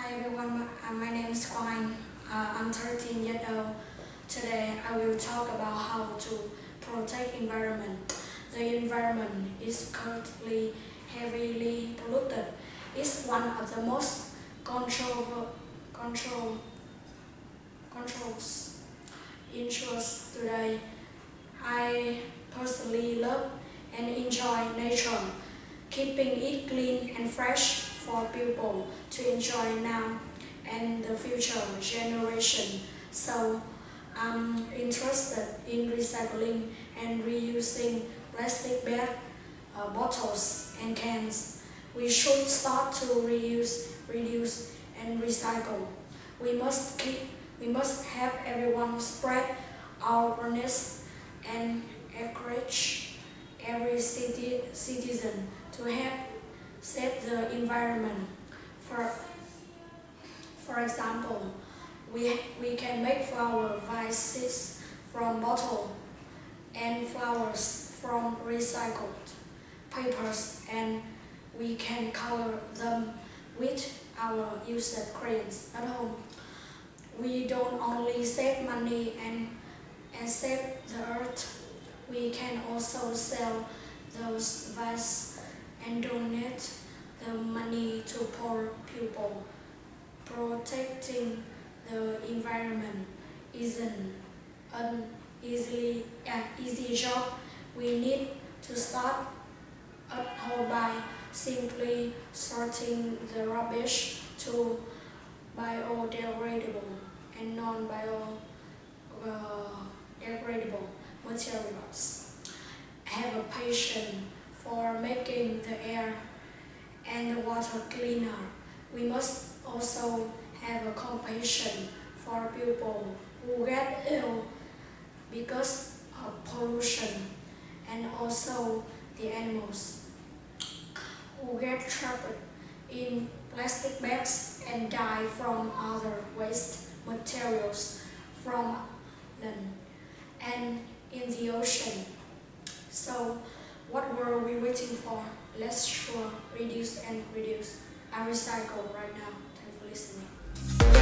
Hi everyone, my name is Quang Anh. I'm 13 years old. Today I will talk about how to protect environment. The environment is currently heavily polluted. It's one of the most controls issues today. I personally love and enjoy nature, keeping it clean and fresh for people to enjoy now and the future generation. So I'm interested in recycling and reusing plastic bottles and cans. We should start to reduce and recycle. We must have everyone spread awareness and encourage every citizen to help save the environment. For example, we can make flower vases from bottle and flowers from recycled papers, and we can color them with our used crayons at home. We don't only save money and save the earth, we can also sell those vases and donate the money to poor people. Protecting the environment isn't an easy job. We need to start at home by simply sorting the rubbish to biodegradable and non-biodegradable materials. Have a passion for making the air and the water cleaner. We must also have a compassion for people who get ill because of pollution, and also the animals who get trapped in plastic bags and die from other waste materials from land and in the ocean. So what were we waiting for? Let's sure reduce and reduce. I recycle right now. Thanks for listening.